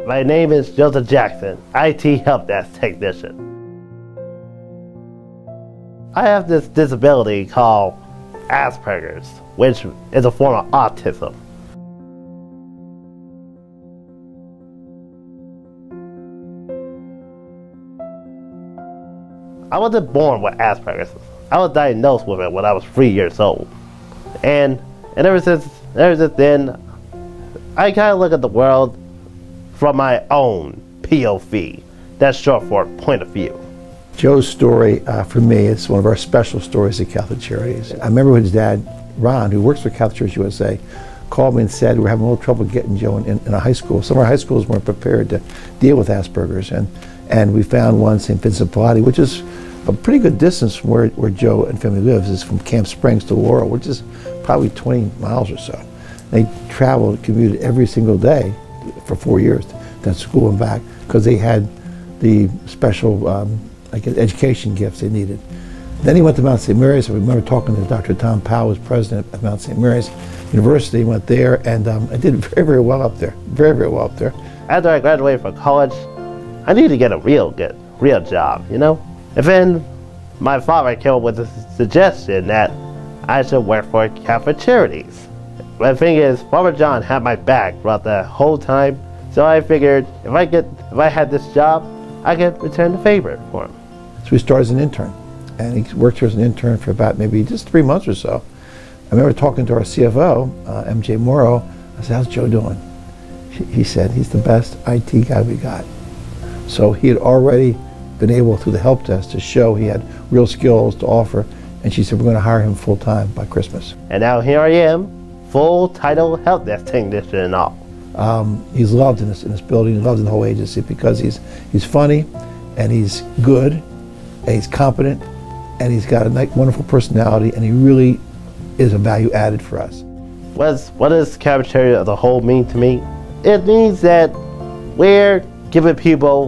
My name is Joseph Jackson, IT Help Desk Technician. I have this disability called Asperger's, which is a form of autism. I wasn't born with Asperger's. I was diagnosed with it when I was 3 years old. And ever since then, I kind of look at the world from my own POV. That's short for point of view. Joe's story, for me, is one of our special stories at Catholic Charities. I remember when his dad, Ron, who works for Catholic Charities USA, called me and said we're having a little trouble getting Joe in a high school. Some of our high schools weren't prepared to deal with Asperger's, and we found one, St. Vincent Pallotti, which is a pretty good distance from where Joe and family lives. Is from Camp Springs to Laurel, which is probably 20 miles or so. They traveled, commuted every single day for 4 years to school and back because they had the special education gifts they needed. Then he went to Mount St. Mary's. I remember talking to Dr. Tom Powell, who was president of Mount St. Mary's University. Went there, and I did very, very well up there. Very, very well up there. After I graduated from college, I needed to get a real job, you know? And then my father came up with the suggestion that I should work for Catholic Charities. The thing is, Father John had my back throughout the whole time, so I figured if I had this job, I could return the favor for him. So he started as an intern, and he worked here as an intern for about maybe just 3 months or so. I remember talking to our CFO, MJ Morrow. I said, "How's Joe doing?" He said, "He's the best IT guy we got." So he had already been able, through the help desk, to show he had real skills to offer, and she said, "We're going to hire him full-time by Christmas." And now here I am, full-title help desk technician and all. He's loved in this building. He's loved in the whole agency because he's funny, and he's good, and he's competent, and he's got a wonderful personality, and he really is a value added for us. What does Catholic Charities as a whole mean to me? It means that we're giving people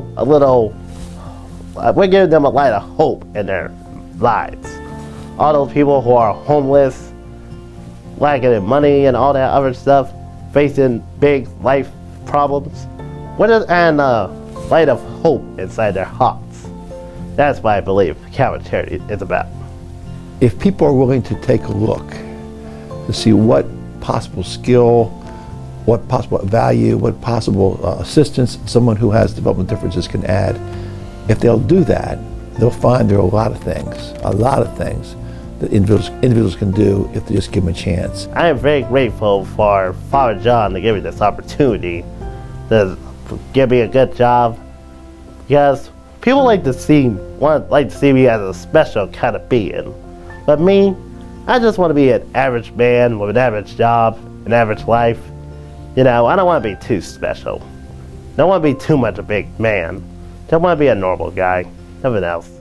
we're giving them a light of hope in their lives. All those people who are homeless, lacking in money and all that other stuff, facing big life problems, and a light of hope inside their hearts. That's what I believe Catholic Charities is about. If people are willing to take a look to see what possible skill, what possible value, what possible assistance someone who has development differences can add, if they'll do that, they'll find there are a lot of things that individuals can do if they just give them a chance. I am very grateful for Father John to give me this opportunity to give me a good job, because people like to see me as a special kind of being. But me, I just want to be an average man with an average job, an average life. You know, I don't want to be too special. I don't want to be too much a big man. I want to be a normal guy, nothing else.